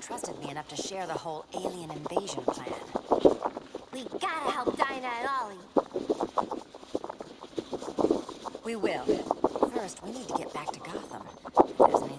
trusted me enough to share the whole alien invasion plan. We gotta help Dinah and Ollie. We will. First, we need to get back to Gotham. If there's any